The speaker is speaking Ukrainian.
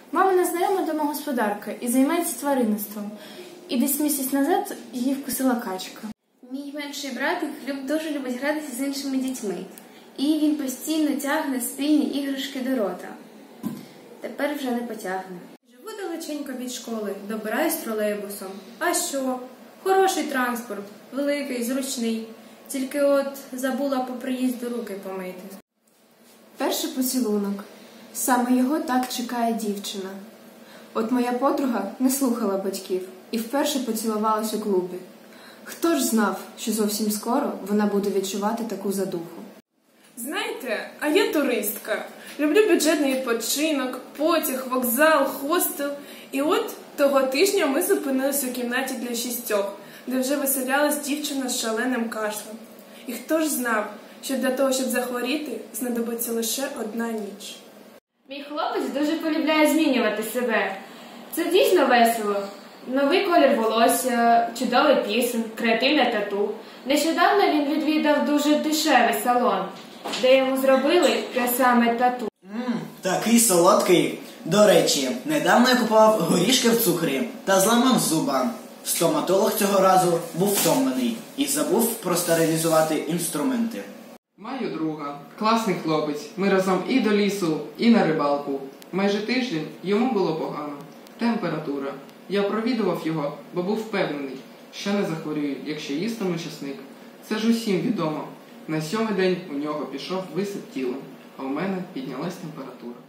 Мамина знайома домогосподарка і займається тваринництвом. І десь місяць назад її вкусила качка. Мій менший братик дуже любить гратися з іншими дітьми. І він постійно тягне спільні іграшки до рота. Тепер вже не потягне. Живу далеченько від школи, добираюсь тролейбусом. А що? Хороший транспорт, великий, зручний. Тільки от забула по приїзду руки помити. Перший поцілунок. Саме його так чекає дівчина. От моя подруга не слухала батьків і вперше поцілувалась у клубі. Хто ж знав, що зовсім скоро вона буде відчувати таку задуху? Знаєте, а я туристка. Люблю бюджетний відпочинок, потяг, вокзал, хостел. І от того тижня ми зупинились у кімнаті для 6, де вже виселялась дівчина з шаленим кашлем. І хто ж знав, що для того, щоб захворіти, знадобиться лише 1 ніч. Мій хлопець дуже полюбляє змінювати себе. Це дійсно весело. Новий колір волосся, чудовий пісень, креативне тату. Нещодавно він відвідав дуже дешевий салон, де йому зробили те саме тату. Такий солодкий. До речі, недавно я купував горішки в цукрі та зламав зуба. Стоматолог цього разу був втомлений і забув простерилізувати інструменти. Маю друга, класний хлопець. Ми разом і до лісу, і на рибалку. Майже тиждень йому було погано. Температура. Я провідував його, бо був впевнений, що не захворюю, якщо їстиму часник. Це ж усім відомо. На 7-й день у нього пішов висип тіла, а у мене піднялась температура.